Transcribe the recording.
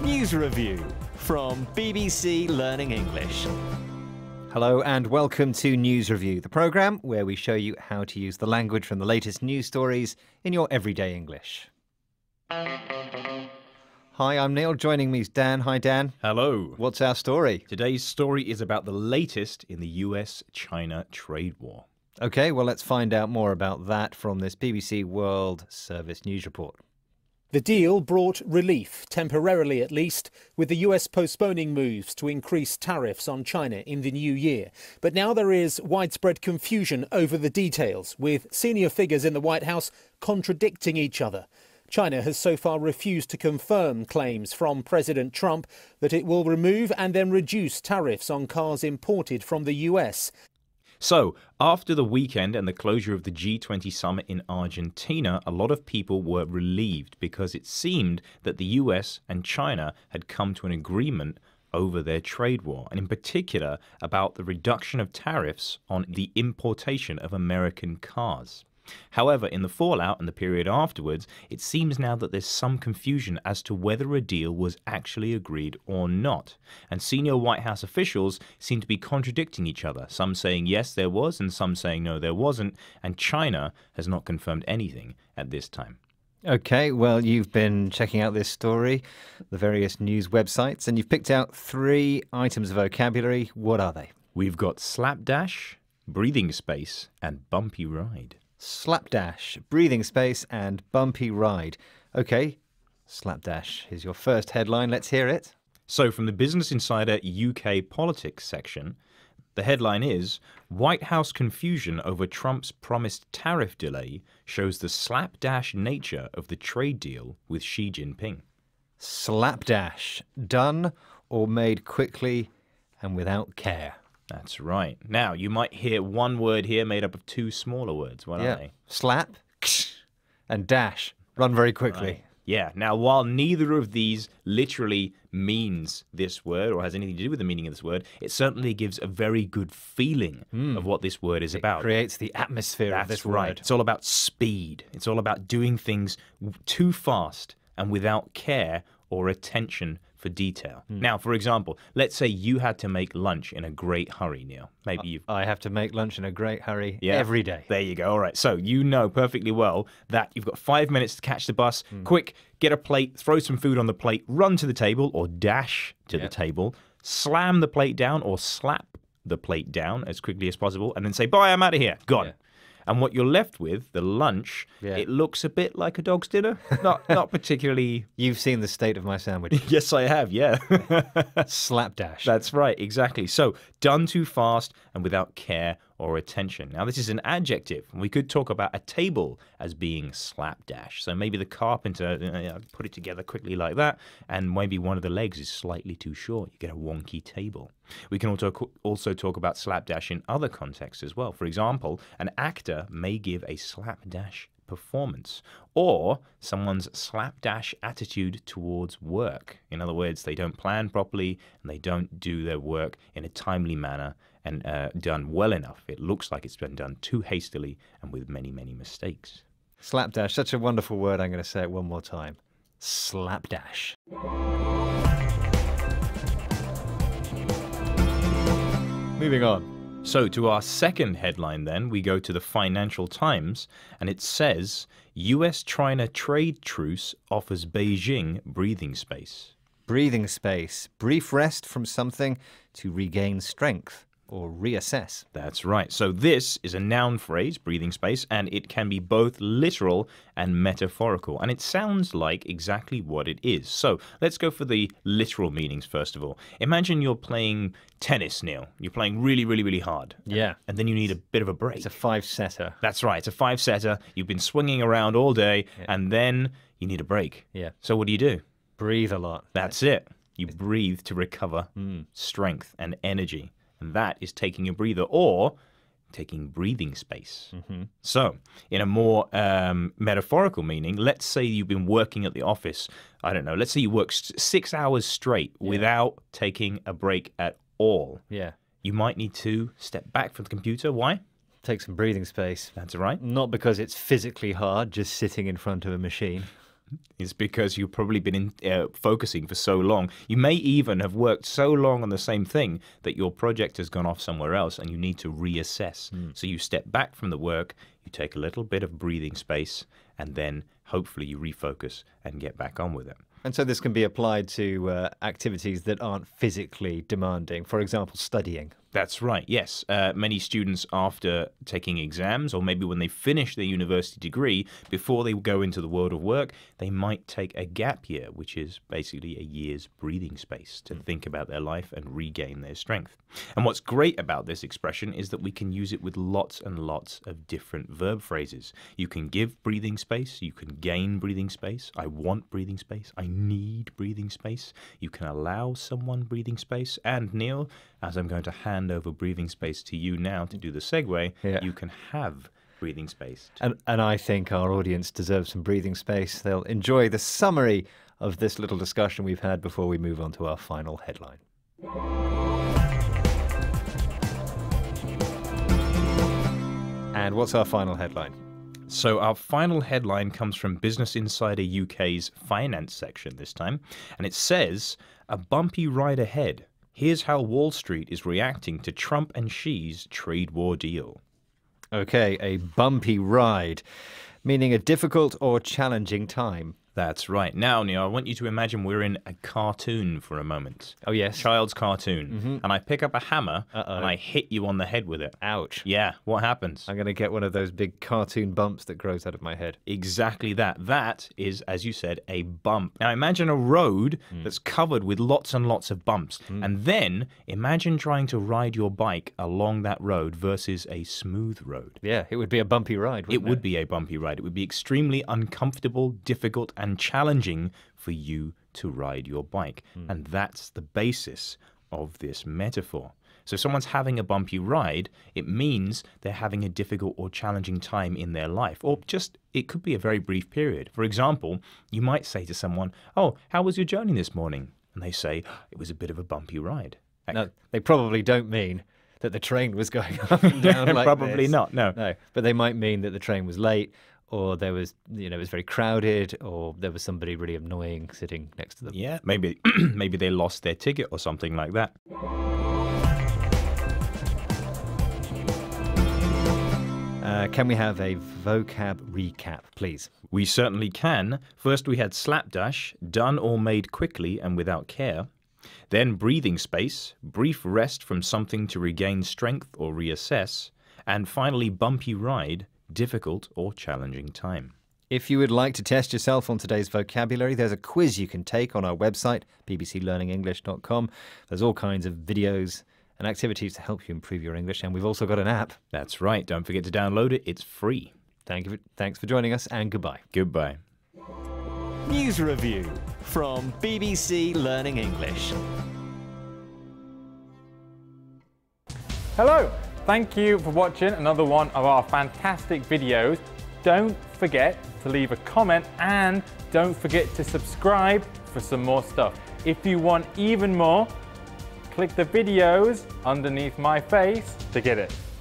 News Review from BBC Learning English. Hello and welcome to News Review, the programme where we show you how to use the language from the latest news stories in your everyday English. Hi, I'm Neil. Joining me is Dan. Hi, Dan. Hello. What's our story? Today's story is about the latest in the US-China trade war. OK, well, let's find out more about that from this BBC World Service News report. The deal brought relief, temporarily at least, with the US postponing moves to increase tariffs on China in the new year. But now there is widespread confusion over the details, with senior figures in the White House contradicting each other. China has so far refused to confirm claims from President Trump that it will remove and then reduce tariffs on cars imported from the US. So, after the weekend and the closure of the G20 summit in Argentina, a lot of people were relieved because it seemed that the US and China had come to an agreement over their trade war, and in particular about the reduction of tariffs on the importation of American cars. However, in the fallout and the period afterwards, it seems now that there's some confusion as to whether a deal was actually agreed or not. And senior White House officials seem to be contradicting each other, some saying yes, there was, and some saying no, there wasn't, and China has not confirmed anything at this time. OK, well, you've been checking out this story, the various news websites, and you've picked out 3 items of vocabulary. What are they? We've got slapdash, breathing space, and bumpy ride. Slapdash, breathing space, and bumpy ride. OK, slapdash is your first headline. Let's hear it. So from the Business Insider UK politics section, the headline is, White House confusion over Trump's promised tariff delay shows the slapdash nature of the trade deal with Xi Jinping. Slapdash, done or made quickly and without care. That's right. Now, you might hear one word here made up of 2 smaller words. What are they? Slap and dash. Run very quickly. Right. Yeah. Now, while neither of these literally means this word or has anything to do with the meaning of this word, it certainly gives a very good feeling of what this word is about. It creates the atmosphere of this word. That's right. It's all about speed. It's all about doing things too fast and without care or attention for detail. Now, for example, let's say you had to make lunch in a great hurry, Neil. Maybe you've... I have to make lunch in a great hurry every day. There you go. All right. So you know perfectly well that you've got 5 minutes to catch the bus. Quick, get a plate, throw some food on the plate, run to the table or dash to the table, slam the plate down or slap the plate down as quickly as possible, and then say, bye, I'm out of here. Gone. Yeah. And what you're left with, the lunch, it looks a bit like a dog's dinner. Not particularly... You've seen the state of my sandwich. Yes, I have, yeah. Slapdash. That's right, exactly. So, done too fast and without care or attention. Now, this is an adjective. We could talk about a table as being slapdash. So maybe the carpenter put it together quickly like that, and maybe one of the legs is slightly too short. You get a wonky table. We can also talk about slapdash in other contexts as well. For example, an actor may give a slapdash performance, or someone's slapdash attitude towards work. In other words, they don't plan properly and they don't do their work in a timely manner and done well enough. It looks like it's been done too hastily and with many, many mistakes. Slapdash, such a wonderful word. I'm going to say it one more time. Slapdash. Moving on. So to our second headline then, we go to the Financial Times, and it says, US-China trade truce offers Beijing breathing space. Breathing space. Brief rest from something to regain strength or reassess. That's right. So this is a noun phrase, breathing space, and it can be both literal and metaphorical. And it sounds like exactly what it is. So let's go for the literal meanings first of all. Imagine you're playing tennis, Neil. You're playing really, really, really hard. Yeah. And then you need a bit of a break. It's a 5-setter. That's right. It's a 5-setter. You've been swinging around all day, and then you need a break. Yeah. So what do? Breathe a lot. That's it. You breathe to recover strength and energy. And that is taking a breather or taking breathing space. So, in a more metaphorical meaning, let's say you've been working at the office, I don't know, let's say you work 6 hours straight without taking a break at all. Yeah. You might need to step back from the computer. Why? Take some breathing space. That's right. Not because it's physically hard just sitting in front of a machine. It's because you've probably been focusing for so long. You may even have worked so long on the same thing that your project has gone off somewhere else and you need to reassess. So you step back from the work, you take a little bit of breathing space, and then hopefully you refocus and get back on with it. And so this can be applied to activities that aren't physically demanding, for example, studying. That's right, yes. Many students, after taking exams, or maybe when they finish their university degree, before they go into the world of work, they might take a gap year, which is basically a year's breathing space to think about their life and regain their strength. And what's great about this expression is that we can use it with lots and lots of different verb phrases. You can give breathing space, you can gain breathing space, I want breathing space, I need breathing space, you can allow someone breathing space, and Neil, as I'm going to hand over breathing space to you now to do the segue, you can have breathing space. And I think our audience deserves some breathing space. They'll enjoy the summary of this little discussion we've had before we move on to our final headline. And what's our final headline? So our final headline comes from Business Insider UK's finance section this time, and it says, "A bumpy ride ahead. Here's how Wall Street is reacting to Trump and Xi's trade war deal." Okay, a bumpy ride, meaning a difficult or challenging time. That's right. Now, Neil, I want you to imagine we're in a cartoon for a moment. Oh, yes. Child's cartoon. And I pick up a hammer and I hit you on the head with it. Ouch. Yeah, what happens? I'm going to get one of those big cartoon bumps that grows out of my head. Exactly that. That is, as you said, a bump. Now, imagine a road that's covered with lots and lots of bumps. And then imagine trying to ride your bike along that road versus a smooth road. Yeah, it would be a bumpy ride, wouldn't it? It would be a bumpy ride. It would be extremely uncomfortable, difficult, and challenging for you to ride your bike. And that's the basis of this metaphor. So if someone's having a bumpy ride, it means they're having a difficult or challenging time in their life, or just it could be a very brief period. For example, you might say to someone, "Oh, how was your journey this morning?" And they say, "It was a bit of a bumpy ride." No, they probably don't mean that the train was going up and down like Probably this. not, no. No, but they might mean that the train was late, or there was, it was very crowded, or there was somebody really annoying sitting next to them. Yeah, maybe maybe they lost their ticket or something like that. Can we have a vocab recap, please? We certainly can. First we had slapdash, done or made quickly and without care. Then breathing space, brief rest from something to regain strength or reassess. And finally bumpy ride, difficult or challenging time. If you would like to test yourself on today's vocabulary, there's a quiz you can take on our website, bbclearningenglish.com. There's all kinds of videos and activities to help you improve your English, and we've also got an app. That's right. Don't forget to download it. It's free. Thanks for joining us, and goodbye. Goodbye. News review from BBC Learning English. Hello, thank you for watching another one of our fantastic videos. Don't forget to leave a comment and don't forget to subscribe for some more stuff. If you want even more, click the videos underneath my face to get it.